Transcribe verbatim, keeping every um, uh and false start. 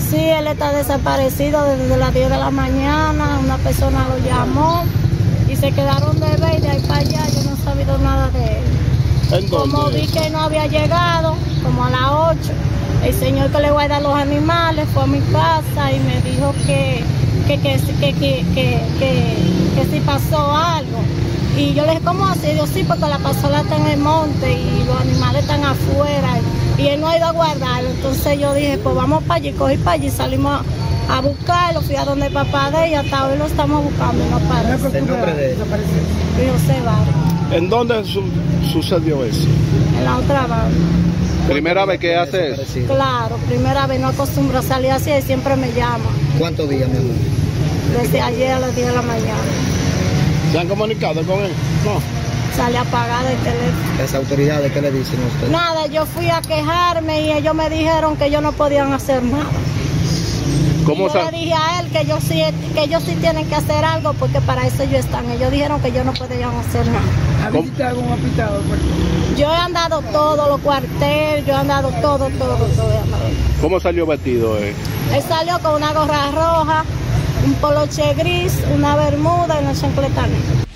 Sí, él está desaparecido desde las diez de la mañana. Una persona lo llamó y se quedaron de ver y de ahí para allá yo no he sabido nada de él. ¿En dónde? Como vi que no había llegado, como a las ocho, el señor que le guarda los animales fue a mi casa y me dijo que, que, que, que, que, que, que, que si pasó algo. Y yo le dije, ¿cómo así? Yo sí, porque la pasola está en el monte y los animales están afuera y él no ha ido a guardarlo. Entonces yo dije, pues vamos para allí, cogí para allí, salimos a, a buscarlo, fui a donde el papá de ella, hasta hoy lo estamos buscando y no aparece. ¿El nombre de él? José Vargas. ¿En dónde su sucedió eso? En la otra banda. ¿Primera vez que hace eso? Claro, primera vez, no acostumbro a salir así y siempre me llama. ¿Cuántos días, mi amor? Desde ayer a las diez de la mañana. ¿Se han comunicado con él? No. Sale apagado el teléfono. ¿Las autoridades qué le dicen a usted? Nada, yo fui a quejarme y ellos me dijeron que ellos no podían hacer nada. ¿Cómo yo le dije a él que ellos sí, que ellos sí tienen que hacer algo porque para eso ellos están. Ellos dijeron que ellos no podían hacer nada. ¿Ha visitado algún hospital? Yo he andado todos los cuarteles, yo he andado todo, todo, todo. He andado. ¿Cómo salió vestido él? Él salió con una gorra roja, un poloche gris, una bermuda y una chancleta negra.